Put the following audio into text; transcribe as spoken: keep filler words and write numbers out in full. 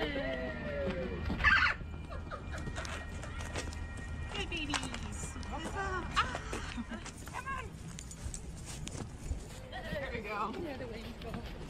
Good babies. Awesome. Ah. Come on. There we go. Yeah, the wings go.